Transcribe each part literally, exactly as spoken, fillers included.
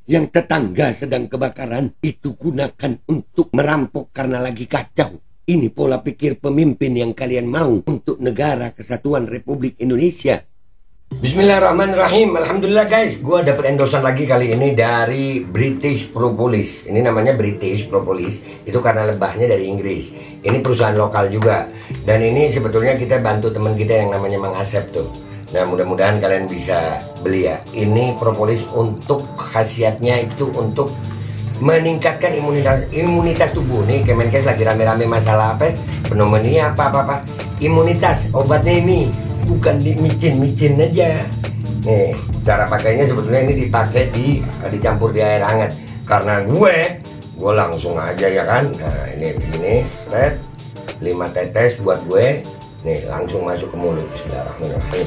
yang tetangga sedang kebakaran itu gunakan untuk merampok karena lagi kacau. Ini pola pikir pemimpin yang kalian mau untuk negara kesatuan Republik Indonesia. Bismillahirrahmanirrahim. Alhamdulillah guys, gue dapet endorsean lagi kali ini dari British Propolis. Ini namanya British Propolis, itu karena lebahnya dari Inggris. Ini perusahaan lokal juga. Dan ini sebetulnya kita bantu teman kita yang namanya Mang Asep tuh. Nah, mudah-mudahan kalian bisa beli ya. Ini propolis untuk khasiatnya itu untuk meningkatkan imunitas imunitas tubuh. Nih Kemenkes lagi rame-rame masalah apa? Pneumonia apa-apa. Imunitas, obatnya ini bukan di micin-micin aja. Nih, cara pakainya sebetulnya ini dipakai di dicampur di air hangat. Karena gue, gue langsung aja ya kan. Nah, ini begini, seret lima tetes buat gue. Nih, langsung masuk ke mulut. Bismillahirrahmanirrahim.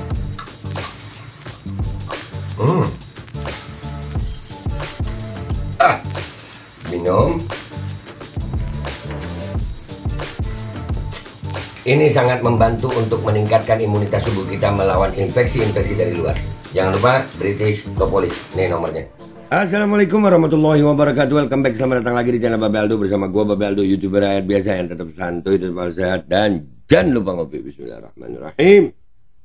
Hmm. Ah, minum. Ini sangat membantu untuk meningkatkan imunitas tubuh kita melawan infeksi-infeksi dari luar. Jangan lupa British Propolis. Ini nomornya. Assalamualaikum warahmatullahi wabarakatuh. Welcome back. Selamat datang lagi di channel Babe Aldo bersama gua Babe Aldo, YouTuber rakyat biasa yang tetap santuy, tetap sehat, dan jangan lupa ngopi. Bismillahirrahmanirrahim.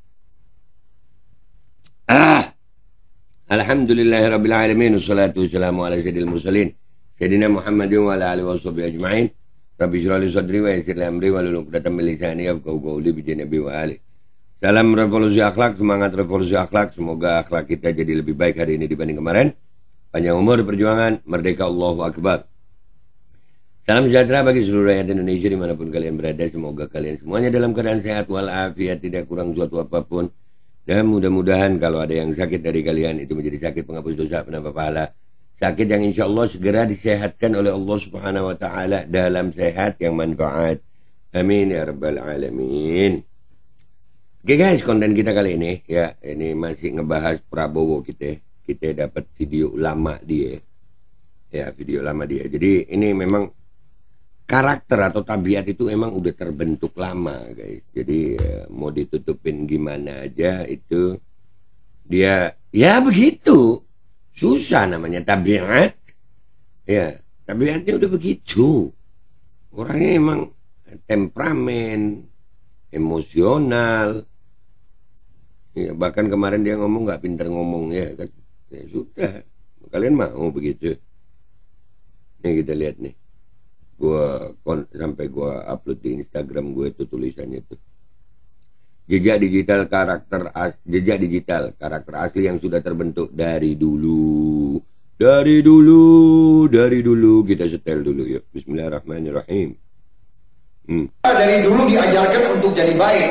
Ah. Alhamdulillahirrabbilalamin. Wassalatu wassalamu ala sayyidil mursalin Sayyidina Muhammadin wa ala alihi wa sahbihi ajma'in. Rabbi shrah li sadri wa yassir li amri wahlul 'uqdatam min lisani yafqahu qawli bi nabi wa ali. Salam revolusi akhlak, semangat revolusi akhlak. Semoga akhlak kita jadi lebih baik hari ini dibanding kemarin. Panjang umur, perjuangan, merdeka, Allahu Akbar. Salam sejahtera bagi seluruh rakyat Indonesia dimanapun kalian berada. Semoga kalian semuanya dalam keadaan sehat walafiat, tidak kurang suatu apapun. Dan mudah-mudahan kalau ada yang sakit dari kalian itu menjadi sakit penghapus dosa, penambah pahala. Sakit yang insya Allah segera disehatkan oleh Allah Subhanahu Wa Taala dalam sehat yang manfaat. Amin ya rabbal alamin. Oke guys, konten kita kali ini ya ini masih ngebahas Prabowo kita. Kita dapat video lama dia. Ya video lama dia. Jadi ini memang karakter atau tabiat itu emang udah terbentuk lama guys. Jadi ya, mau ditutupin gimana aja itu dia ya begitu. Susah namanya tabiat. Ya, tabiatnya udah begitu. Orangnya emang temperamen, emosional. Ya, bahkan kemarin dia ngomong nggak pintar ngomong ya kan. Ya sudah. Kalian mau begitu. Nih kita lihat nih. Gua sampai gua upload di Instagram gue itu tulisannya tuh, jejak digital karakter as, jejak digital karakter asli yang sudah terbentuk dari dulu dari dulu dari dulu kita setel dulu yuk. Bismillahirrahmanirrahim. hmm. Dari dulu diajarkan untuk jadi baik.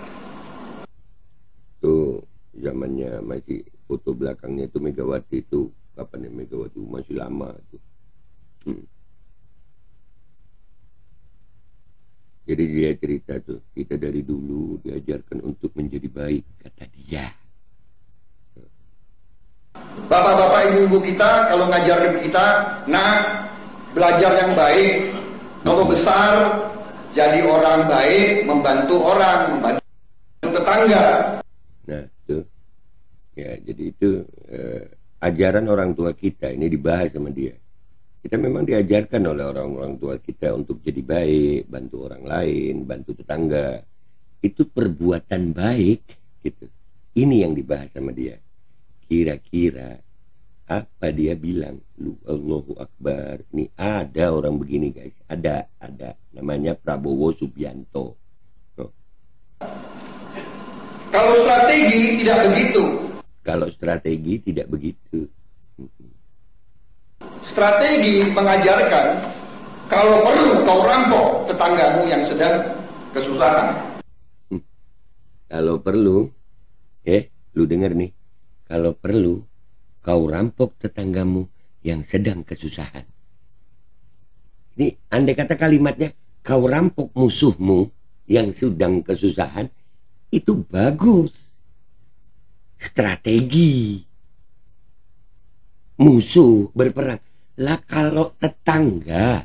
Tuh zamannya masih foto belakangnya itu Megawati itu kapan ya Megawati masih lama tuh. hmm. Jadi dia cerita tuh, kita dari dulu diajarkan untuk menjadi baik, kata dia. Bapak-bapak, ibu-ibu kita kalau ngajar kita, nah belajar yang baik. Kalau besar jadi orang baik, membantu orang, membantu tetangga. Nah tuh, ya jadi itu eh, ajaran orang tua kita ini dibahas sama dia. Kita memang diajarkan oleh orang-orang tua kita untuk jadi baik, bantu orang lain, bantu tetangga. Itu perbuatan baik gitu. Ini yang dibahas sama dia. Kira-kira apa dia bilang? Lu Allahu Akbar. Ini ada orang begini guys. Ada, ada. Namanya Prabowo Subianto. Oh. Kalau strategi tidak begitu. Kalau strategi tidak begitu. Strategi mengajarkan kalau perlu kau rampok tetanggamu yang sedang kesusahan. Hmm. Kalau perlu, eh, lu denger nih. Kalau perlu kau rampok tetanggamu yang sedang kesusahan. Ini andai kata kalimatnya kau rampok musuhmu yang sedang kesusahan, itu bagus. Strategi. Musuh berperang. Lah kalau tetangga,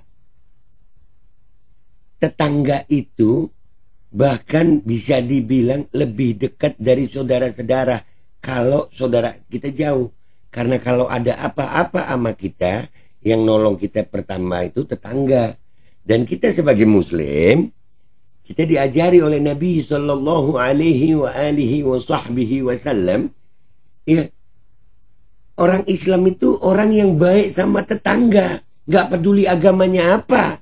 tetangga itu bahkan bisa dibilang lebih dekat dari saudara-saudara kalau saudara kita jauh. Karena kalau ada apa-apa sama kita, yang nolong kita pertama itu tetangga. Dan kita sebagai muslim, kita diajari oleh Nabi Sallallahu Alaihi wa alihi wa sahbihi wasallam, ya, orang Islam itu orang yang baik sama tetangga, gak peduli agamanya apa.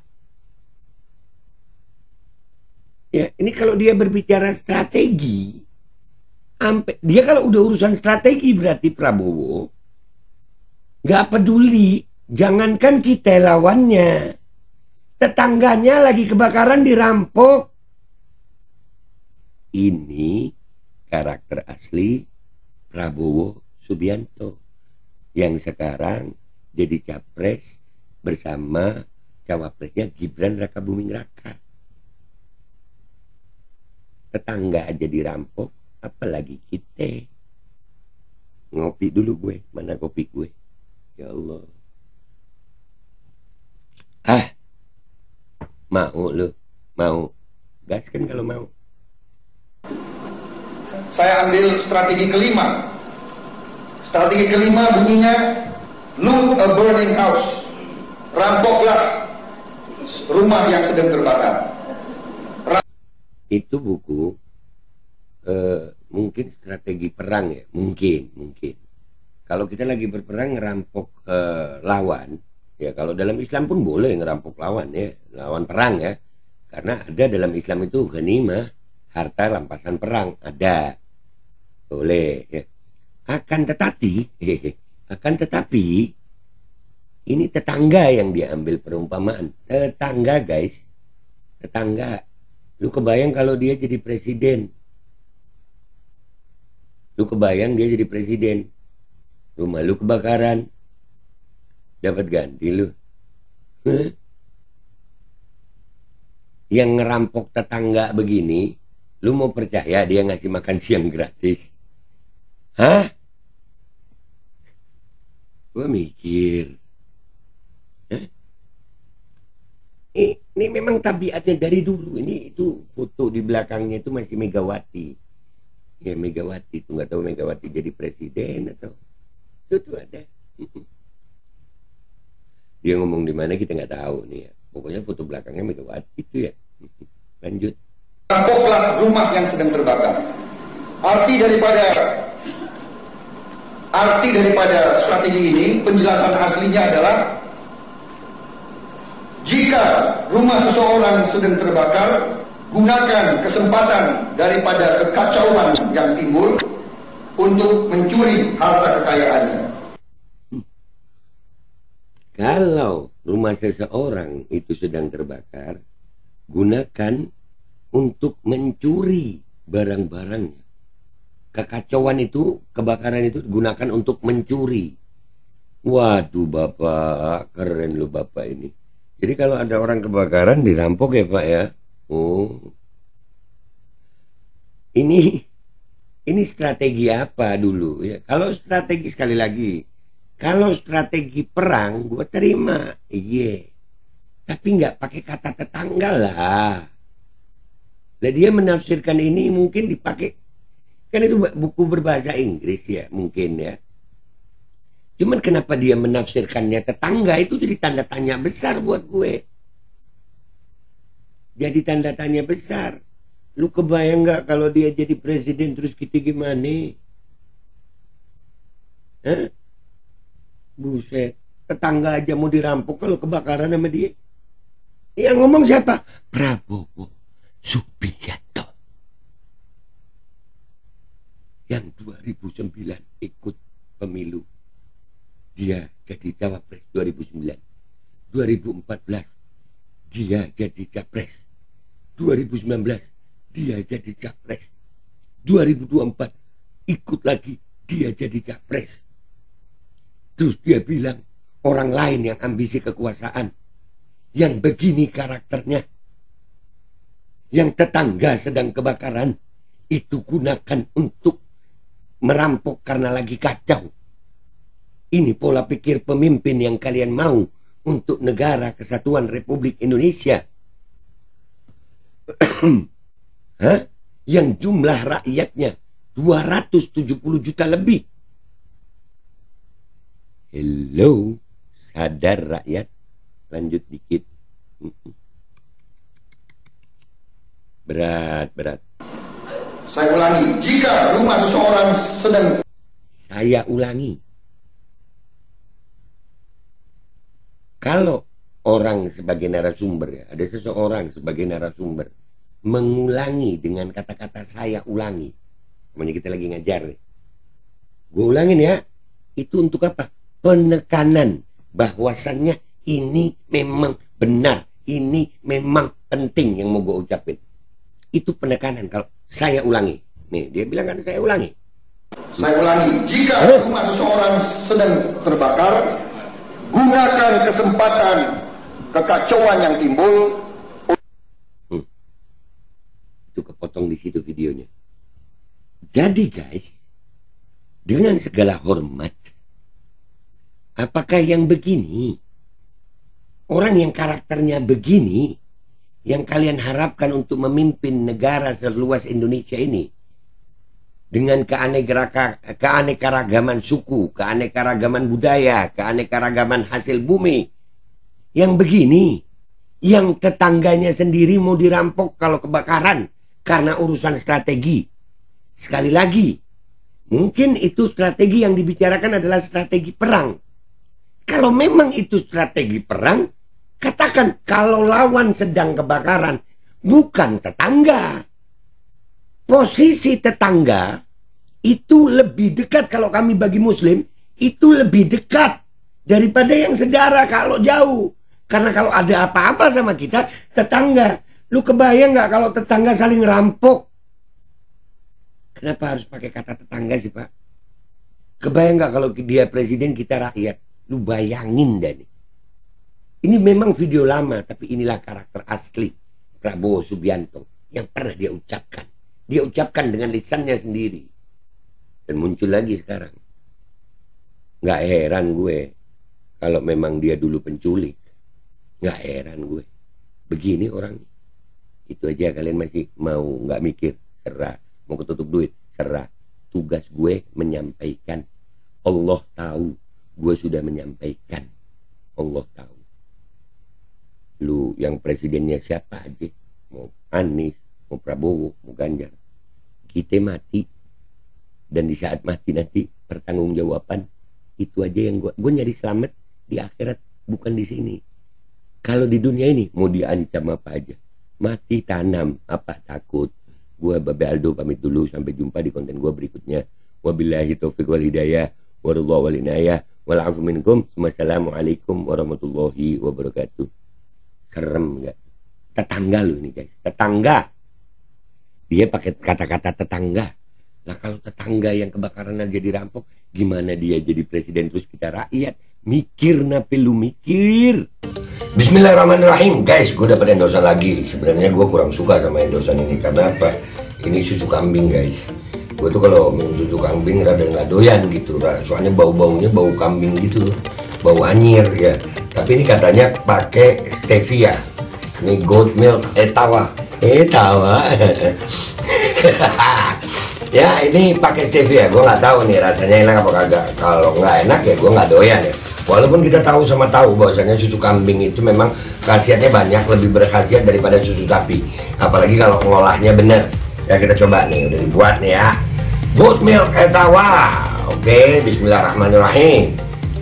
Ya, ini kalau dia berbicara strategi, ampe, dia kalau udah urusan strategi berarti Prabowo gak peduli. Jangankan kita lawannya, tetangganya lagi kebakaran dirampok. Ini karakter asli Prabowo Subianto yang sekarang jadi capres bersama cawapresnya Gibran Rakabuming Raka. Tetangga aja dirampok, apalagi kita. Ngopi dulu gue, mana kopi gue? Ya Allah. Ah, mau lu, mau. Gas kan kalau mau. Saya ambil strategi kelima. Strategi kelima bunyinya, loot a burning house. Rampoklah rumah yang sedang terbakar. Itu buku uh, mungkin strategi perang ya, mungkin mungkin kalau kita lagi berperang ngerampok uh, lawan ya, kalau dalam Islam pun boleh ngerampok lawan ya, lawan perang ya, karena ada dalam Islam itu ghanimah, harta rampasan perang, ada, boleh ya. Akan tetapi akan tetapi ini tetangga yang diambil perumpamaan, tetangga guys, tetangga. Lu kebayang kalau dia jadi presiden? Lu kebayang dia jadi presiden? Rumah lu kebakaran, dapat ganti lu? Huh? Yang ngerampok tetangga begini, lu mau percaya dia ngasih makan siang gratis? Hah? Gua mikir, Hah? Eh, ini memang tabiatnya dari dulu. Ini itu foto di belakangnya itu masih Megawati. Ya Megawati itu, nggak tahu Megawati jadi presiden atau itu tuh ada. Dia ngomong di mana kita nggak tahu nih ya. Pokoknya foto belakangnya Megawati itu ya. Lanjut. Rampoklah rumah yang sedang terbakar. Arti daripada arti daripada strategi ini, penjelasan aslinya adalah, jika rumah seseorang sedang terbakar, gunakan kesempatan daripada kekacauan yang timbul untuk mencuri harta kekayaannya. Kalau rumah seseorang itu sedang terbakar, gunakan untuk mencuri barang-barangnya. Kekacauan itu, kebakaran itu gunakan untuk mencuri. Waduh Bapak, keren lu Bapak ini. Jadi kalau ada orang kebakaran dirampok ya Pak ya. Oh. Ini ini strategi apa dulu ya? Kalau strategi, sekali lagi, kalau strategi perang gue terima. Iya. Tapi nggak pakai kata tetangga lah. Lah dia menafsirkan ini mungkin dipakai, kan itu buku berbahasa Inggris ya, mungkin ya. Cuman kenapa dia menafsirkannya tetangga, itu jadi tanda tanya besar buat gue. Jadi tanda tanya besar. Lu kebayang gak kalau dia jadi presiden terus kita gimana? Hah? Buset. Tetangga aja mau dirampok kalau kebakaran sama dia. Yang ngomong siapa? Prabowo Subianto. Yang dua ribu sembilan ikut pemilu. Dia jadi cawapres dua ribu sembilan. dua ribu empat belas dia jadi capres. dua ribu sembilan belas dia jadi capres. dua ribu dua puluh empat ikut lagi dia jadi capres. Terus dia bilang orang lain yang ambisi kekuasaan, yang begini karakternya, yang tetangga sedang kebakaran, itu gunakan untuk merampok karena lagi kacau. Ini pola pikir pemimpin yang kalian mau untuk negara kesatuan Republik Indonesia. Hah? Yang jumlah rakyatnya dua ratus tujuh puluh juta lebih. Hello, sadar rakyat. Lanjut dikit. Berat, berat. Saya ulangi, jika rumah seseorang sedang... Saya ulangi. Kalau orang sebagai narasumber, ya, ada seseorang sebagai narasumber mengulangi dengan kata-kata saya ulangi. Namanya kita lagi ngajar nih. Gue ulangin ya. Itu untuk apa? Penekanan bahwasannya ini memang benar. Ini memang penting yang mau gue ucapin. Itu penekanan kalau saya ulangi. Nih, dia bilang kan saya ulangi. Saya ulangi, jika huh? rumah seseorang sedang terbakar, gunakan kesempatan kekacauan yang timbul. Hmm. Itu kepotong di situ videonya. Jadi guys, dengan segala hormat, apakah yang begini, orang yang karakternya begini, yang kalian harapkan untuk memimpin negara seluas Indonesia ini, dengan keanekaragaman suku, keanekaragaman budaya, keanekaragaman hasil bumi, yang begini, yang tetangganya sendiri mau dirampok kalau kebakaran karena urusan strategi. Sekali lagi, mungkin itu strategi yang dibicarakan adalah strategi perang. Kalau memang itu strategi perang, katakan kalau lawan sedang kebakaran, bukan tetangga. Posisi tetangga itu lebih dekat kalau kami bagi muslim, itu lebih dekat daripada yang saudara kalau jauh. Karena kalau ada apa-apa sama kita, tetangga. Lu kebayang nggak kalau tetangga saling rampok? Kenapa harus pakai kata tetangga sih Pak? Kebayang nggak kalau dia presiden, kita rakyat? Lu bayangin dah nih. Ini memang video lama, tapi inilah karakter asli Prabowo Subianto yang pernah dia ucapkan. Dia ucapkan dengan lisannya sendiri. Dan muncul lagi sekarang. Nggak heran gue kalau memang dia dulu penculik. Nggak heran gue. Begini orang. Itu aja kalian masih mau nggak mikir. Serah. Mau ketutup duit. Serah. Tugas gue menyampaikan. Allah tahu. Gue sudah menyampaikan. Allah tahu. Lu yang presidennya siapa aja. Mau Anies. Mau Prabowo, mau Ganjar, kita mati, dan di saat mati nanti pertanggungjawaban itu aja yang gua, gua nyari selamat di akhirat, bukan di sini. Kalau di dunia ini mau diancam apa aja, mati tanam apa takut. Gua Babe Aldo pamit dulu, sampai jumpa di konten gua berikutnya. Wabillahi taufiq wal hidayah, wallahu wal inayah, wal afu minkum. Wassalamualaikum warahmatullahi wabarakatuh. Serem nggak? Tetangga lu ini guys, tetangga. Dia pakai kata-kata tetangga. Lah kalau tetangga yang kebakaran aja dirampok, gimana dia jadi presiden terus kita rakyat? Mikir napi lu mikir. Bismillahirrahmanirrahim. Guys, gue dapet endorsan lagi. Sebenarnya gue kurang suka sama endorsan ini. Karena apa? Ini susu kambing guys. Gue tuh kalau minum susu kambing rada nggak doyan gitu. Soalnya bau-baunya bau kambing gitu. Bau anyir ya. Tapi ini katanya pakai stevia. Ini goat milk etawa. Etawa. Ya ini pakai stevia. Gue nggak tahu nih rasanya enak apa kagak. Kalau nggak enak ya gue nggak doyan ya. Walaupun kita tahu sama tahu bahwasanya susu kambing itu memang khasiatnya banyak, lebih berkhasiat daripada susu sapi. Apalagi kalau ngolahnya bener. Ya kita coba nih, udah dibuat nih ya. Goat milk etawa. Oke, bismillahirrahmanirrahim.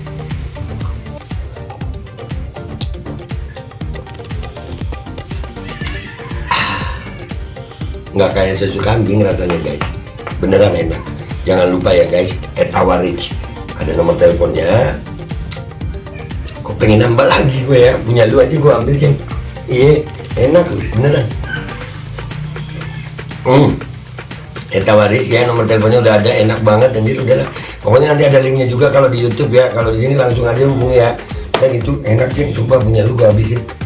Nggak kayak susu kambing rasanya guys, beneran enak. Jangan lupa ya guys, Etawa Rich, ada nomor teleponnya. Kok pengen nambah lagi gue ya, punya lu aja gue ambil kan. Iya enak beneran. Hmm Etawa Rich ya, nomor teleponnya udah ada, enak banget anjir. Udahlah, pokoknya nanti ada linknya juga kalau di YouTube ya. Kalau di sini langsung aja hubungi ya. Dan itu enak sih, sumpah punya lu gue habisin.